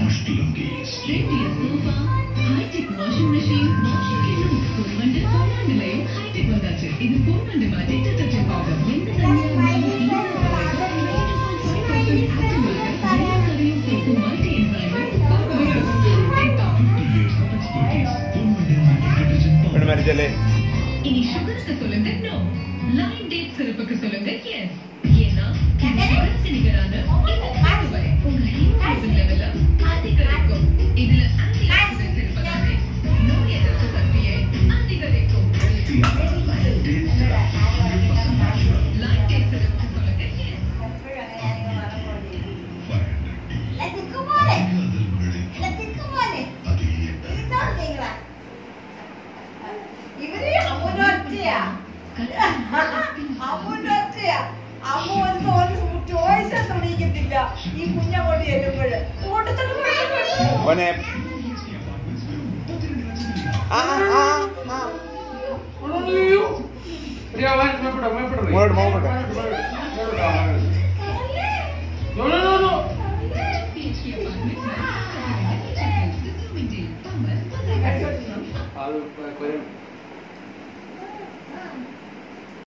high-tech washing machine, washing kit, high-tech vandachu. Idu 400 ma detergent powder. Endu चले ini sugar ka solunga no line date syrup ka solunga yes yena sugar se nigarana idu kaaduvai unga hemoglobin level adhikarikum idila antioxidants irupadaale noy edirthu saktiyai adhikarikum line date syrup ka solunga yes ഇവര് അമ്മൂനൊറ്റയാ അമ്മ choice തുടങ്ങിക്കത്തില്ല ഈ കുഞ്ഞങ്ങോട്ട് ചെല്ലുമ്പോഴ്